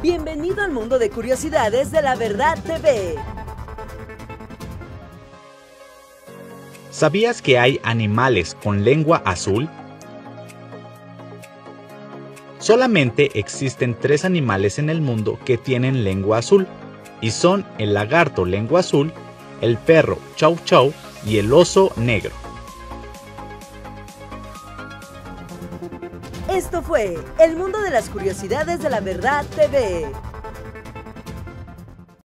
Bienvenido al mundo de curiosidades de La Verdad TV. ¿Sabías que hay animales con lengua azul? Solamente existen 3 animales en el mundo que tienen lengua azul, y son el lagarto lengua azul, el perro chau chau y el oso negro. Esto fue El mundo de las curiosidades de La Verdad TV.